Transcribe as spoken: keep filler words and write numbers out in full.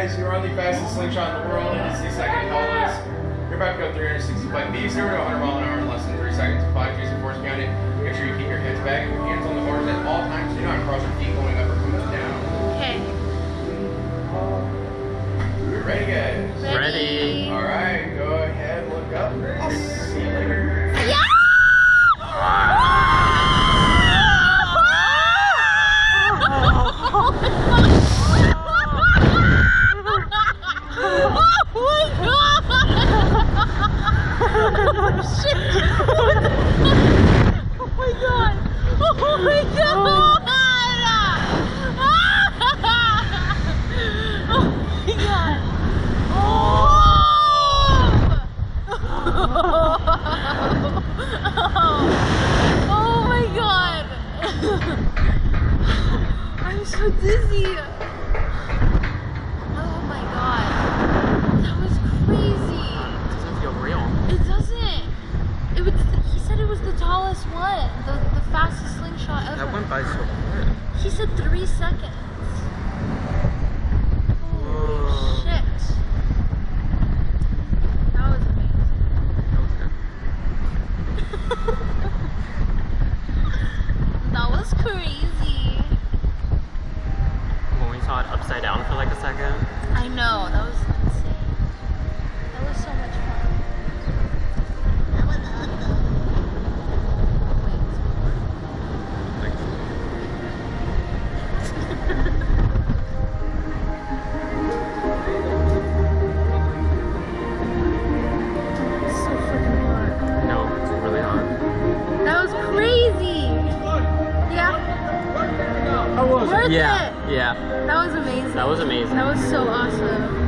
guys, you are the fastest slingshot in the world. It is the second tallest. You're about to go three hundred sixty-five feet, zero to one hundred mile an hour in less than three seconds. Five G's of force behind it. Make sure you keep your heads back and your hands on the bars at all times. Do not cross your feet going up or coming down. Okay. We're ready, guys. Ready. All right, go ahead, look up. I'll see you later. Yeah! I'm so dizzy. Oh my god. That was crazy. It doesn't feel real. It doesn't. It was, he said it was the tallest one. The, the fastest slingshot ever. That went by so quick. He said three seconds. Holy shit. That was amazing. That was good. That was crazy. When we saw it upside down for like a second. I know, that was insane. That was so much fun. That was awesome. It's so freaking hot. No, it's really hot. That was crazy. Yeah. How was Worth it? Yeah, it. yeah. That was amazing. That was amazing. That was so awesome.